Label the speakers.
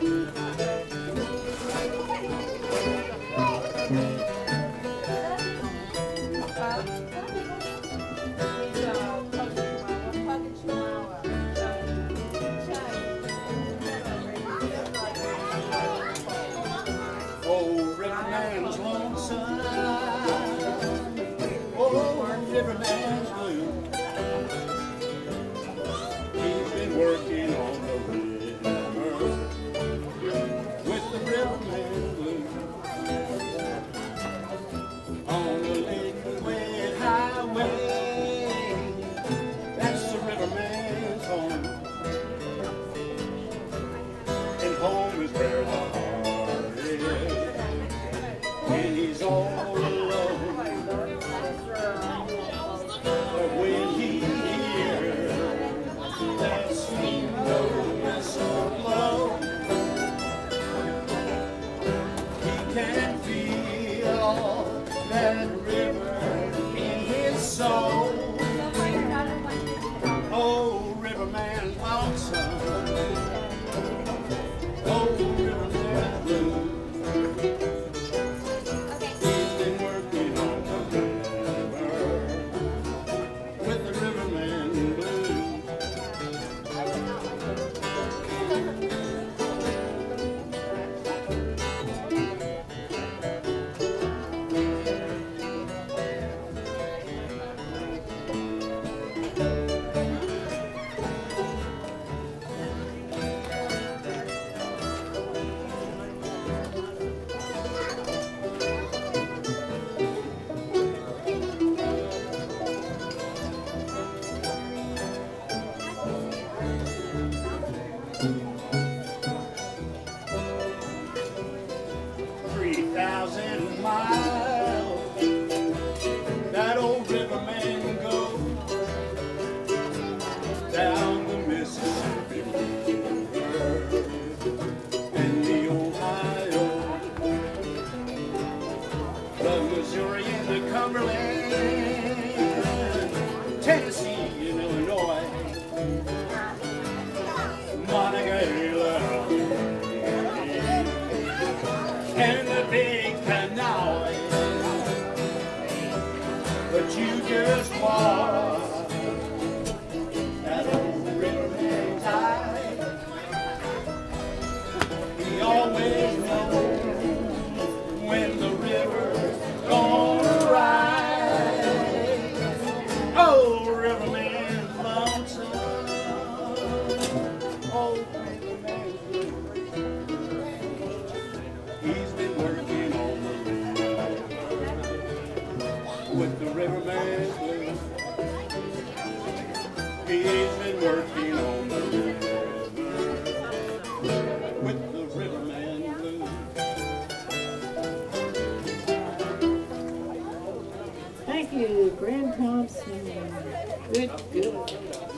Speaker 1: Oh, Riverman's lonesome. Oh, Riverman's blue. He's been working on the river with the Riverman blue. On the Lakewood Highway, that's the Riverman's home. And home is where the heart is when he's all alone. But when he hears that sweet note whistle blow, he can feel that river in his soul. Oh, Riverman's lonesome. Oh, Riverman's blue. He's been working on the river with the Riverman blue. Miles, that old Riverman goes down the Mississippi River and the Ohio, the Missouri and the Cumberland, Tennessee and Illinois, Monongahela and the Big Canal. But you just walk that old Riverman tide. He always knows when the river's gonna rise. Oh, Riverman's lonesome. Oh, Riverman's blue. He's been working on the river with the Riverman blue. He's been working on the river with the Riverman blue.
Speaker 2: Thank you, Graham Thompson. Good.